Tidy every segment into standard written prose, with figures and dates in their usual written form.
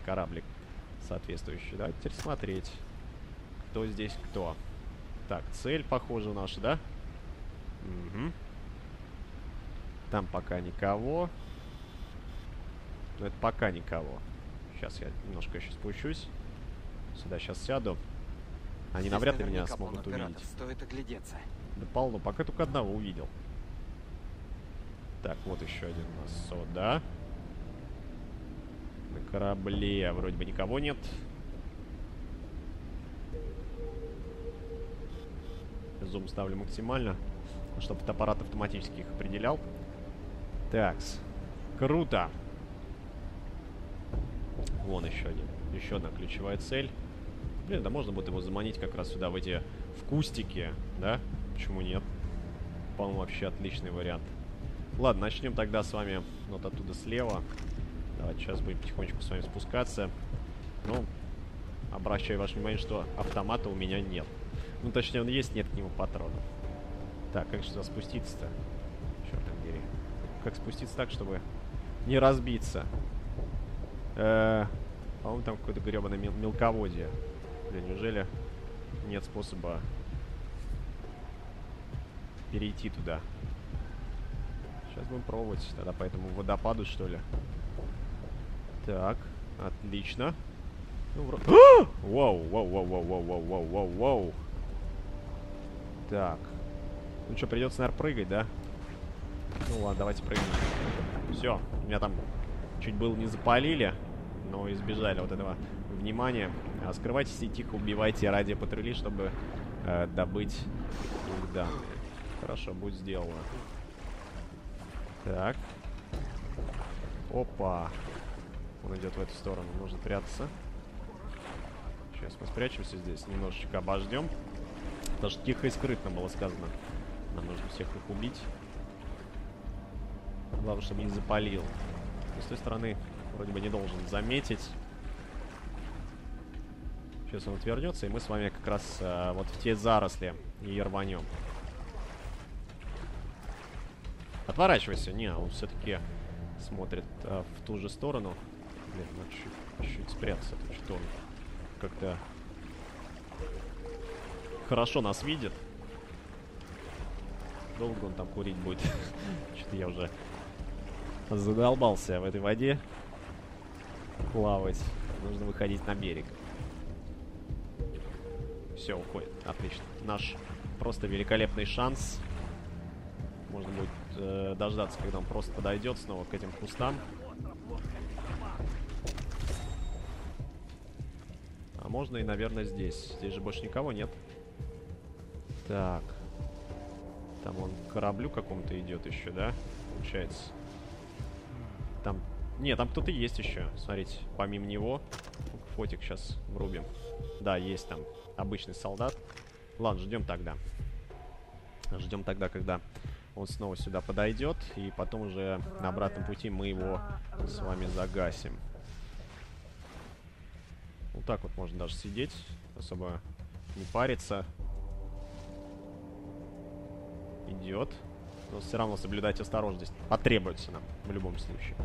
кораблик соответствующий. Давайте теперь смотреть, кто здесь кто. Так, цель, похоже, наша, да? Угу. Там пока никого. Но это пока никого. Сейчас я немножко еще спущусь. Сюда сейчас сяду. Они навряд ли меня смогут увидеть. Стоит оглядеться. Да полно. Пока только одного увидел. Так, вот еще один у нас сода. На корабле вроде бы никого нет. Зум ставлю максимально, чтобы фотоаппарат автоматически их определял. Такс. Круто. Вон еще один. Еще одна ключевая цель. Блин, да можно будет его заманить как раз сюда, в эти... в кустики, да? Почему нет? По-моему, вообще отличный вариант. Ладно, начнем тогда с вами вот оттуда слева. Давайте сейчас будем потихонечку с вами спускаться. Ну, обращаю ваше внимание, что автомата у меня нет. Ну, точнее, он есть, нет к нему патронов. Так, как же сюда спуститься-то? Черт побери. Как спуститься так, чтобы не разбиться? По-моему, там какое-то гребаное мелководье. Блин, неужели нет способа перейти туда? Сейчас будем пробовать. Тогда по этому водопаду, что ли? Так, отлично. Ну, вроде... Воу, воу, воу, воу, воу, воу, воу, воу, воу. Так. Ну что, придется, наверное, прыгать, да? Ну ладно, давайте прыгнем. Все, меня там чуть было не запалили, но избежали вот этого внимания. Скрывайтесь и тихо убивайте радиопатрули, чтобы добыть их данные. Хорошо, будет сделано. Так. Опа. Он идет в эту сторону. Нужно прятаться. Сейчас мы спрячемся здесь. Немножечко обождем. Потому что тихо и скрытно было сказано. Нам нужно всех их убить. Главное, чтобы не запалил. И с той стороны вроде бы не должен заметить. Сейчас он отвернется, и мы с вами как раз вот в те заросли и рванем. Отворачивайся. Не, он все-таки смотрит в ту же сторону. Блин, надо чуть спрятаться. Тут что он как-то хорошо нас видит. Долго он там курить будет? Что-то я уже задолбался в этой воде плавать. Нужно выходить на берег. Все, уходит. Отлично. Наш просто великолепный шанс. Можно будет дождаться, когда он просто подойдет снова к этим кустам. А можно и, наверное, здесь. Здесь же больше никого нет. Так. Там он к кораблю какому-то идет еще, да? Получается. Там... Не, там кто-то есть еще. Смотрите, помимо него. Фотик сейчас врубим. Да, есть там обычный солдат. Ладно, ждем тогда. Ждем тогда, когда он снова сюда подойдет. И потом уже на обратном пути мы его с вами загасим. Вот так вот можно даже сидеть. Особо не париться. Идет. Но все равно соблюдать осторожность потребуется нам в любом случае.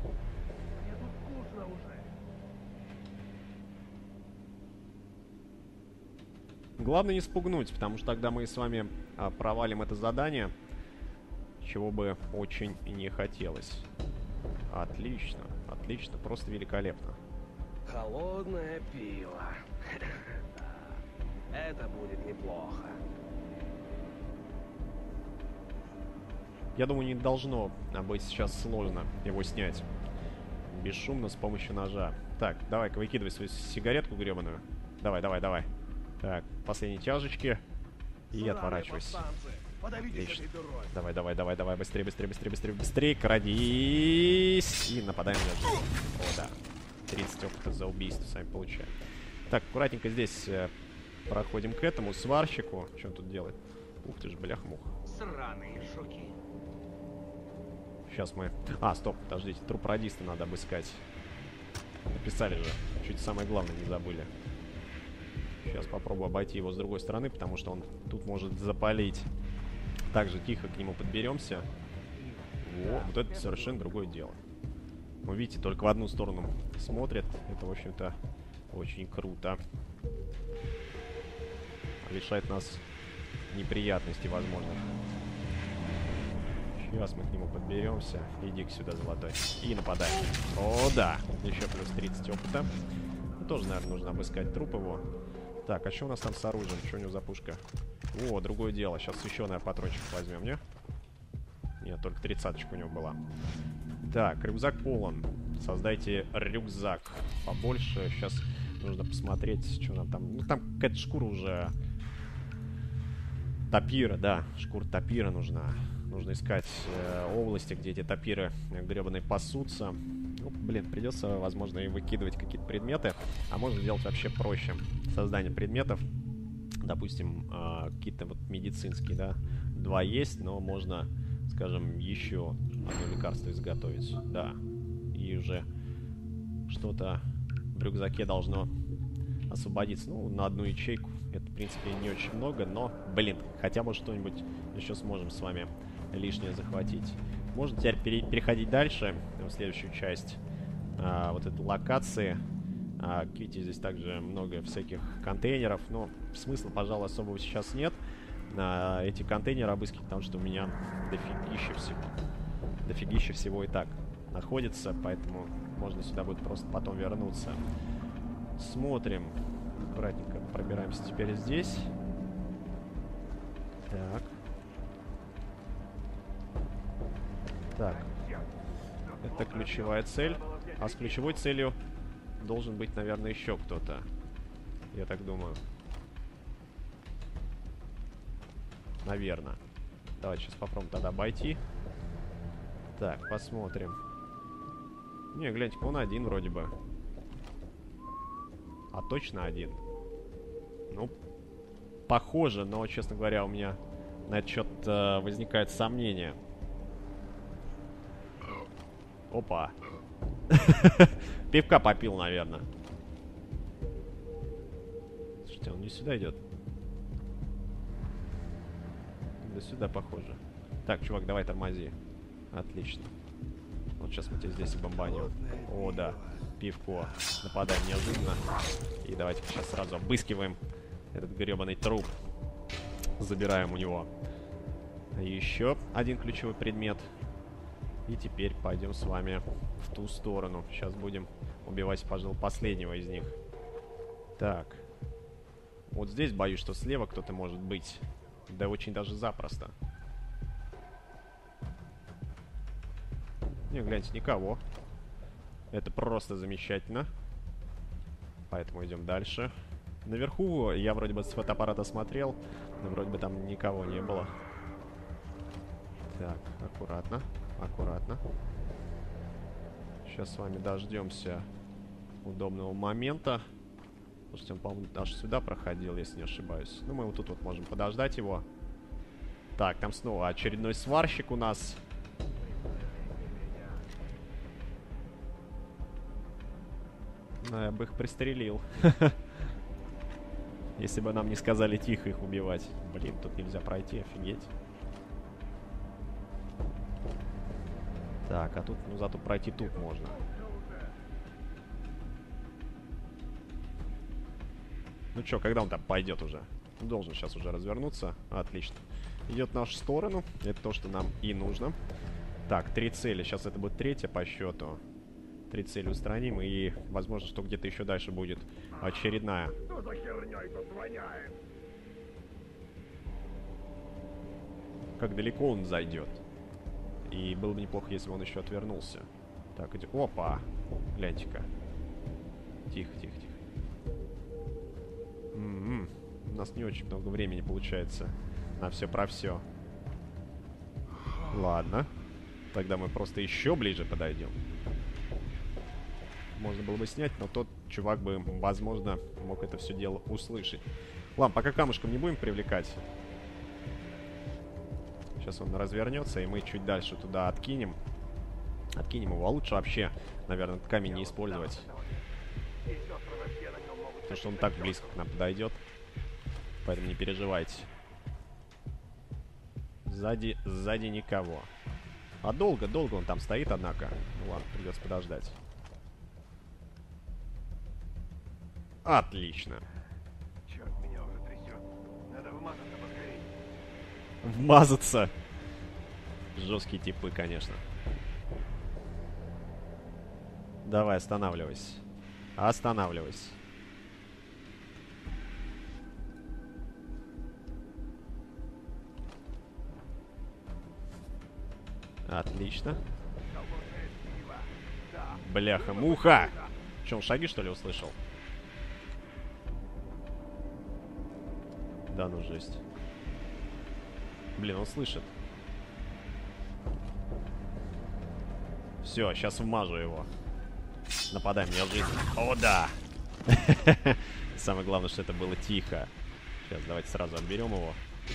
Главное не спугнуть, потому что тогда мы с вами провалим это задание, чего бы очень и не хотелось. Отлично, отлично, просто великолепно. Холодное пиво. Это будет неплохо. Я думаю, не должно быть сейчас сложно его снять бесшумно с помощью ножа. Так, давай-ка выкидывай свою сигаретку гребаную. Давай, давай, давай. Так, последние тяжечки. И отворачивайся. Отлично. Давай, давай, давай, давай, быстрее, быстрее, быстрее, быстрее, быстрее. Крадись. И нападаем на жизнь. О, да. 30 опыта за убийство сами получаем. Так, аккуратненько здесь проходим к этому сварщику. Что он тут делает? Ух ты ж, блях-мух. Сраные жуки. Сейчас мы... А, стоп, подождите. Труп радиста надо обыскать. Написали же. Чуть самое главное не забыли. Сейчас попробую обойти его с другой стороны, потому что он тут может запалить. Также тихо к нему подберемся. Во, вот это совершенно другое дело. Вы видите, только в одну сторону смотрит. Это, в общем-то, очень круто. Лишает нас неприятностей возможных. Сейчас мы к нему подберемся. Иди-ка сюда, золотой. И нападай. О, да. Еще плюс 30 опыта. Ну, тоже, наверное, нужно обыскать труп его. Так, а что у нас там с оружием? Что у него за пушка? О, другое дело. Сейчас еще, наверное, патрончик возьмем, не? Нет, только 30-очка у него была. Так, рюкзак полон. Создайте рюкзак побольше. Сейчас нужно посмотреть, что нам там... Ну, там какая-то шкура уже... Тапира, да. Шкура тапира нужна. Нужно искать области, где эти тапиры гребаные пасутся. Ну, блин, придется, возможно, и выкидывать какие-то предметы. А можно сделать вообще проще. Создание предметов. Допустим, какие-то вот медицинские, да. 2 есть, но можно, скажем, еще одно лекарство изготовить. Да. И уже что-то в рюкзаке должно освободиться. Ну, на одну ячейку. Это, в принципе, не очень много, но, блин, хотя бы что-нибудь еще сможем с вами лишнее захватить. Можно теперь переходить дальше, в следующую часть вот этой локации. Видите, здесь также много всяких контейнеров, но смысла, пожалуй, особого сейчас нет. Эти контейнеры обыскивать, потому что у меня дофигища всего. Дофигища всего и так находится, поэтому можно сюда будет просто потом вернуться. Смотрим. Аккуратненько пробираемся теперь здесь. Так. Так. Это ключевая цель. А с ключевой целью должен быть, наверное, еще кто-то. Я так думаю. Наверное. Давайте сейчас попробуем тогда обойти. Так, посмотрим. Не, гляньте-ка, он один вроде бы. А точно один? Ну, похоже, но, честно говоря, у меня на этот счет возникает сомнение. Опа. Пивка попил, наверное. Слушайте, он не сюда идет. Да сюда похоже. Так, чувак, давай тормози. Отлично. Вот сейчас мы тебя здесь и бомбанем. О, да. Пивко. Нападаем неожиданно. И давайте сейчас сразу обыскиваем этот гребаный труп. Забираем у него еще один ключевой предмет. И теперь пойдем с вами в ту сторону. Сейчас будем убивать, пожалуй, последнего из них. Так. Вот здесь боюсь, что слева кто-то может быть. Да очень даже запросто. Не, гляньте, никого. Это просто замечательно. Поэтому идем дальше. Наверху я вроде бы с фотоаппарата смотрел, но вроде бы там никого не было. Так, аккуратно, аккуратно. Сейчас с вами дождемся удобного момента. Слушайте, он, по-моему, аж сюда проходил, если не ошибаюсь. Ну, мы вот тут вот можем подождать его. Так, там снова очередной сварщик у нас. Я бы их пристрелил. Если бы нам не сказали тихо их убивать. Блин, тут нельзя пройти, офигеть. Так, а тут, ну, зато пройти тут можно. Ну чё, когда он там пойдет уже? Он должен сейчас уже развернуться. Отлично. Идет в нашу сторону. Это то, что нам и нужно. Так, 3 цели. Сейчас это будет 3-я по счету. 3 цели устраним. И возможно, что где-то еще дальше будет очередная. Что за хернёй тут воняет? Как далеко он зайдет. И было бы неплохо, если бы он еще отвернулся. Так, иди. Опа! Гляньте-ка. Тихо, тихо, тихо. У нас не очень много времени получается на все про все. Ладно. Тогда мы просто еще ближе подойдем. Можно было бы снять, но тот чувак бы, возможно, мог это все дело услышать. Ладно, пока камушком не будем привлекать. Сейчас он развернется, и мы чуть дальше туда откинем. Откинем его. А лучше вообще, наверное, этот камень не использовать. Потому что он так близко к нам подойдет. Поэтому не переживайте. Сзади никого. А долго он там стоит, однако. Ну ладно, придется подождать. Отлично. Черт, меня уже трясет. Надо вмазаться поскорее. Вмазаться. Жесткие типы, конечно. Давай, останавливайся. Останавливайся. Отлично. Бляха-муха! Че, он шаги, что ли, услышал? Да ну жесть. Блин, он слышит. Все, сейчас вмажу его. Нападай, мне жизнь. О, да! Самое главное, что это было тихо. Сейчас давайте сразу отберем его.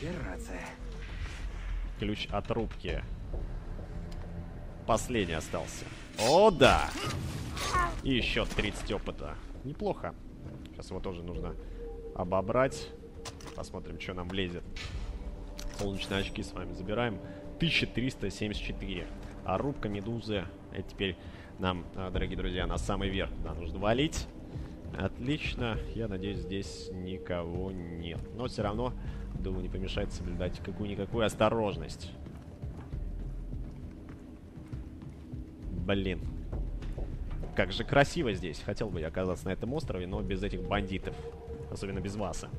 Ключ от рубки. Последний остался. О, да! И еще 30 опыта. Неплохо. Сейчас его тоже нужно обобрать. Посмотрим, что нам влезет. Солнечные очки с вами забираем. 1374. А рубка медузы. Это теперь нам, дорогие друзья, на самый верх нам нужно валить. Отлично. Я надеюсь, здесь никого нет. Но все равно, думаю, не помешает соблюдать какую-никакую осторожность. Блин. Как же красиво здесь. Хотел бы я оказаться на этом острове, но без этих бандитов. Особенно без Васа.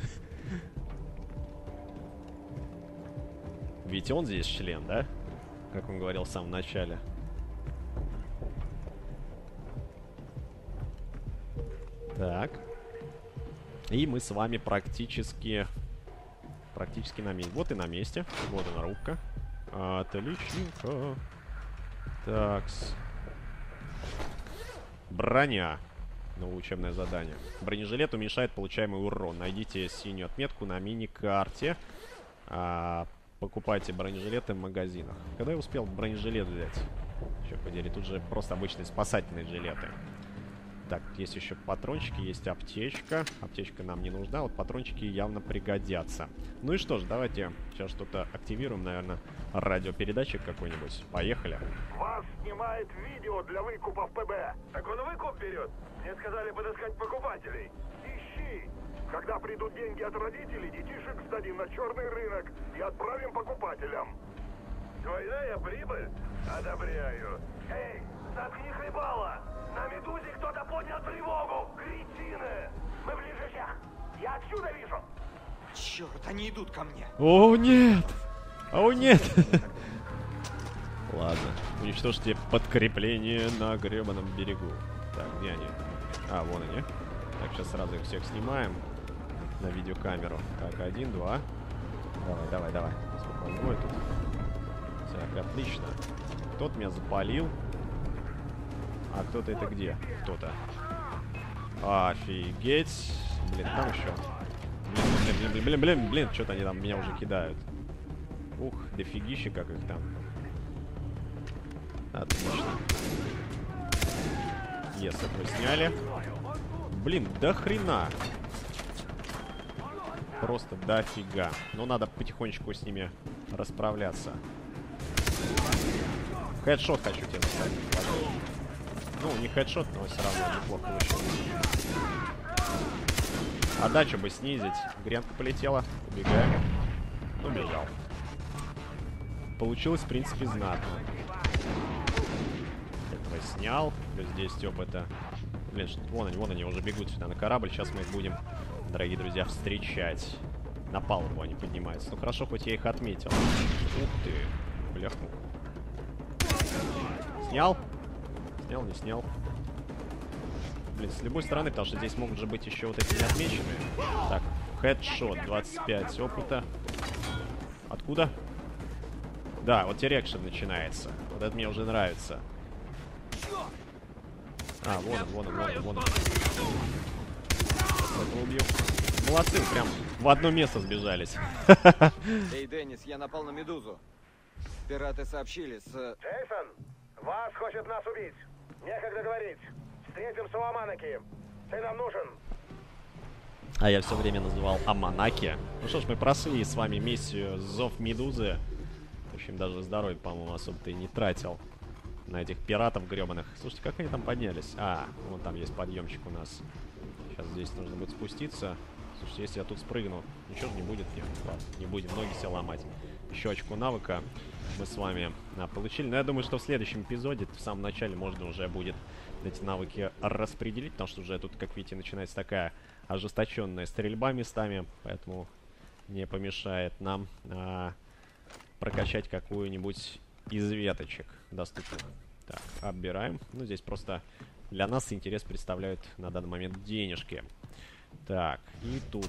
Ведь он здесь член, да? Как он говорил в самом начале. Так. И мы с вами практически на месте. Вот и на месте. Вот она рубка. Отличненько. Такс. Броня. Новое учебное задание. Бронежилет уменьшает получаемый урон. Найдите синюю отметку на мини-карте. Покупайте бронежилеты в магазинах. Когда я успел бронежилет взять? Черт подери, тут же просто обычные спасательные жилеты. Так, есть еще патрончики, есть аптечка. Аптечка нам не нужна, вот патрончики явно пригодятся. Ну и что ж, давайте сейчас что-то активируем, наверное, радиопередатчик какой-нибудь. Поехали. Вас снимает видео для выкупа в ПБ. Так он выкуп берет? Мне сказали подыскать покупателей. Ищи. Когда придут деньги от родителей, детишек сдадим на черный рынок и отправим покупателям. Двойная прибыль? Одобряю. Эй, заткни хлебало! На Медузе кто-то поднял тревогу! Кретины! Мы ближе всех! Я отсюда вижу! Черт, они идут ко мне. О, нет! О, нет! Ладно, уничтожьте подкрепление на гребаном берегу. Так, где они? А, вон они. Так, сейчас сразу их всех снимаем на видеокамеру. Так, 1, 2. Давай. Сколько он будет тут? Так, отлично. Кто-то меня запалил. А кто-то это где? Кто-то. Офигеть. Блин, там еще. Блин, что-то они там меня уже кидают. Ух, дофигища, как их там. Отлично. Yes, это мы сняли. Блин, до хрена. Просто дофига. Но надо потихонечку с ними расправляться. Хедшот хочу тебе наставить. Ну, не хедшот, но все равно неплохо получилось. Отдачу бы снизить. Гренка полетела. Убегаем. Убежал. Получилось, в принципе, знатно. Этого снял. Плюс 10 опыта. Блин, вон они уже бегут сюда на корабль. Сейчас мы их будем, дорогие друзья, встречать. На палубу они поднимаются. Ну, хорошо, хоть я их отметил. Ух ты. Бляху. Снял? Снял, не снял. Блин, с любой стороны, потому что здесь могут же быть еще вот эти неотмеченные. Так, хедшот, 25 опыта. Откуда? Да, вот дирекшн начинается. Вот это мне уже нравится. А, вон он. Этого убью. Молодцы, прям в одно место сбежались. Эй, Деннис, я напал на Медузу. Пираты сообщили с... Джейсон, Вас хочет нас убить. Некогда говорить. Встретимся у Аманаки. Ты нам нужен. А я все время называл Аманаки. Ну что ж, мы прошли с вами миссию Зов Медузы. общем, даже здоровье, по-моему, особо-то и не тратил на этих пиратов гребаных. Слушайте, как они там поднялись? А, вон там есть подъемчик у нас. Сейчас здесь нужно будет спуститься. Слушайте, если я тут спрыгну, ничего же не будет. Нет, ладно, не будем ноги себе ломать. Еще очко навыка мы с вами получили. Но я думаю, что в следующем эпизоде, в самом начале, можно уже будет эти навыки распределить. Потому что уже тут, как видите, начинается такая ожесточенная стрельба местами. Поэтому не помешает нам прокачать какую-нибудь из веточек доступных. Так, оббираем. Ну, здесь просто для нас интерес представляют на данный момент денежки. Так, и тут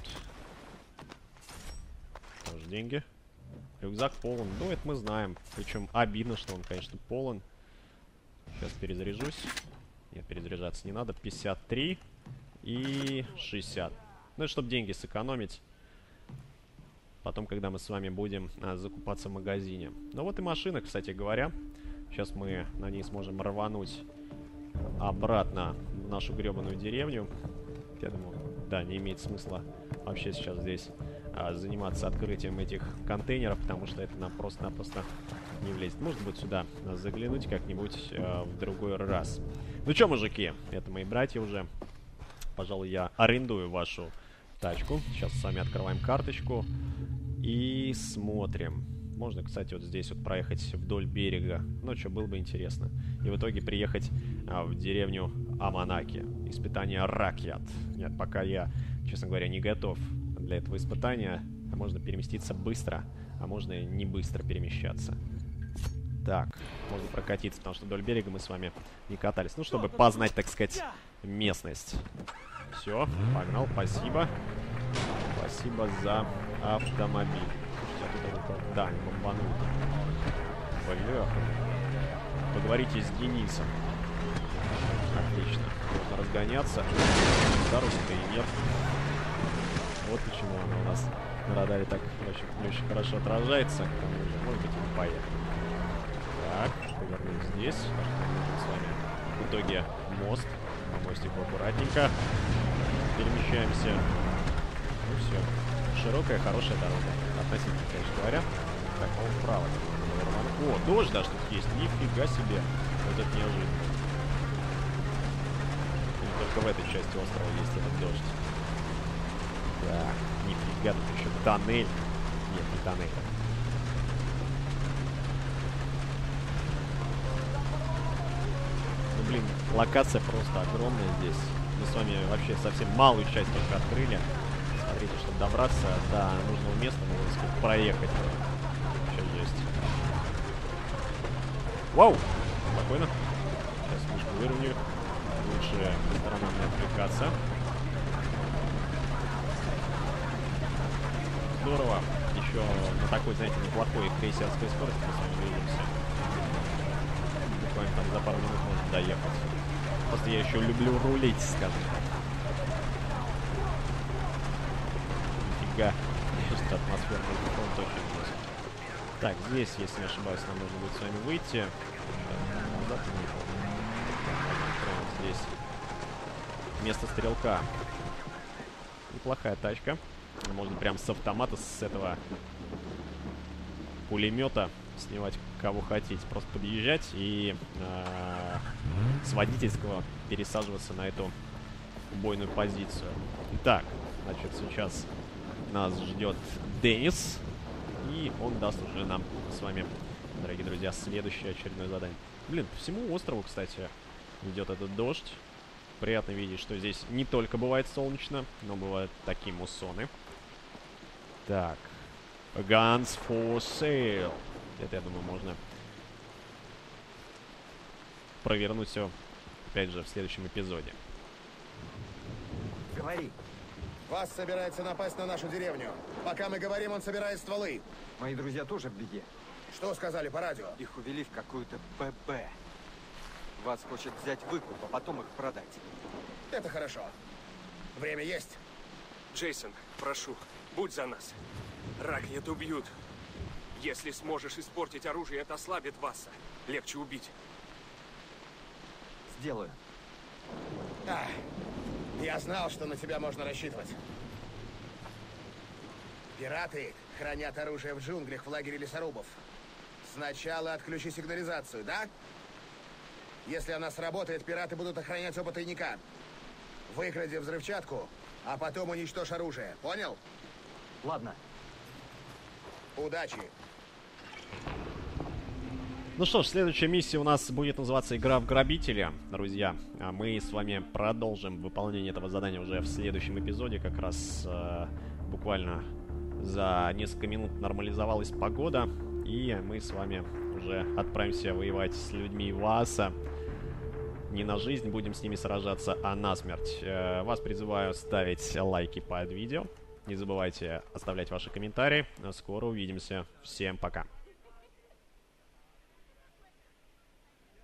тоже деньги. Рюкзак полон. Ну, это мы знаем. Причем обидно, что он, конечно, полон. Сейчас перезаряжусь. Нет, перезаряжаться не надо. 53 и 60. Ну, это чтобы деньги сэкономить. Потом, когда мы с вами будем закупаться в магазине. Ну вот и машина, кстати говоря. Сейчас мы на ней сможем рвануть обратно в нашу гребаную деревню. Я думаю, да, не имеет смысла вообще сейчас здесь заниматься открытием этих контейнеров, потому что это нам просто-напросто не влезет. Может быть, сюда заглянуть как-нибудь в другой раз. Ну что, мужики, это мои братья уже. Пожалуй, я арендую вашу тачку. Сейчас с вами открываем карточку и смотрим. Можно, кстати, вот здесь вот проехать вдоль берега. Ну, что, было бы интересно. И в итоге приехать в деревню Аманаки. Испытание Ракьят. Нет, пока я, честно говоря, не готов для этого испытания. Можно переместиться быстро, а можно и не быстро перемещаться. Так, можно прокатиться, потому что вдоль берега мы с вами не катались. Ну, чтобы познать, так сказать, местность. Все, погнал, спасибо. Спасибо за автомобиль. Слушайте, а тут да, не бомбанул. Бля. Поговорите с Денисом. Отлично. Можно разгоняться. Дороги-то и нет. Вот почему она у нас на радаре так не очень хорошо отражается. К тому же, может быть, и не поехали. Так, повернем здесь. С вами в итоге мост. По мостику аккуратненько перемещаемся. Ну все. Широкая, хорошая дорога. Относительно, конечно говоря. Так, а он вправо. О, дождь даже тут есть. Нифига себе. Вот это неожиданно. И только в этой части острова есть этот дождь. Так, нифига, тут еще тоннель. Нет, не тоннель. Ну, блин, локация просто огромная здесь. Мы с вами вообще совсем малую часть только открыли. Смотрите, чтобы добраться до нужного места, нужно, так сказать, проехать. Сейчас есть. Вау! Спокойно. Сейчас слишком выровняю. Лучше по сторонам не отвлекаться. Здорово. Еще на такой, знаете, неплохой крейсерской скорости мы с вами движемся. Буквально там за пару минут можно доехать. Просто я еще люблю рулить, скажем так. Нифига. Что атмосферный фон точно не. Так, здесь, если не ошибаюсь, нам нужно будет с вами выйти. Так, назад здесь место стрелка. Неплохая тачка. Можно прям с автомата, с этого пулемета снимать кого хотите. Просто подъезжать и с водительского пересаживаться на эту убойную позицию. Итак, значит, сейчас нас ждет Денис. И он даст уже нам с вами, дорогие друзья, следующее очередное задание. Блин, по всему острову, кстати, идет этот дождь. Приятно видеть, что здесь не только бывает солнечно, но бывают такие муссоны. Так. Guns for sale. Это, я думаю, можно провернуть все, опять же, в следующем эпизоде. Говори. Вас собирается напасть на нашу деревню. Пока мы говорим, он собирает стволы. Мои друзья тоже в беде. Что сказали по радио? Их увели в какую-то ПБ. Вас хочет взять выкуп, а потом их продать. Это хорошо. Время есть. Джейсон, прошу, будь за нас. Ракьят убьют. Если сможешь испортить оружие, это ослабит Васса. Легче убить. Сделаю. Я знал, что на тебя можно рассчитывать. Пираты хранят оружие в джунглях в лагере лесорубов. Сначала отключи сигнализацию, да? Если она сработает, пираты будут охранять оба тайника. Выкради взрывчатку, а потом уничтожь оружие. Понял? Ладно. Удачи. Ну что ж, следующая миссия у нас будет называться «Игра в грабителя», друзья. А мы с вами продолжим выполнение этого задания уже в следующем эпизоде. Как раз буквально за несколько минут нормализовалась погода. И мы с вами уже отправимся воевать с людьми Вааса. Не на жизнь будем с ними сражаться, а на смерть. Вас призываю ставить лайки под видео. Не забывайте оставлять ваши комментарии. Скоро увидимся. Всем пока.